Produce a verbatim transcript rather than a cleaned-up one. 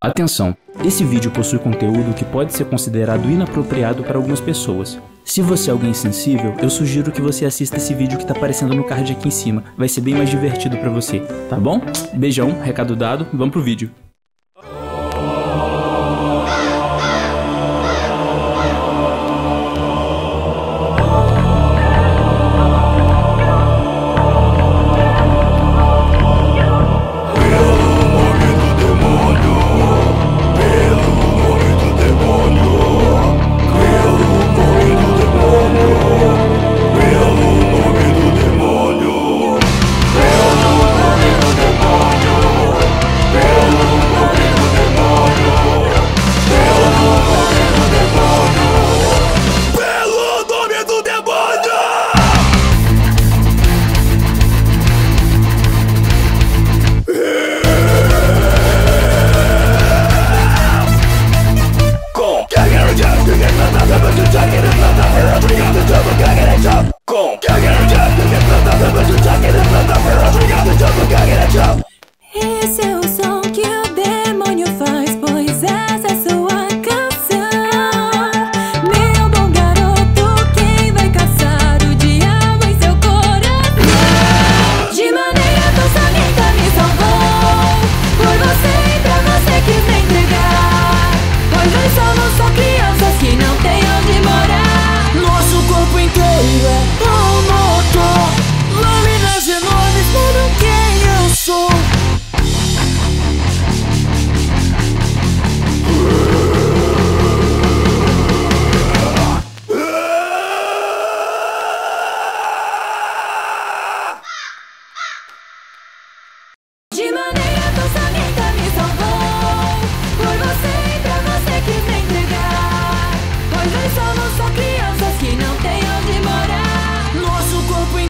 Atenção! Esse vídeo possui conteúdo que pode ser considerado inapropriado para algumas pessoas. Se você é alguém sensível, eu sugiro que você assista esse vídeo que tá aparecendo no card aqui em cima. Vai ser bem mais divertido pra você, tá bom? Beijão, recado dado, vamos pro vídeo.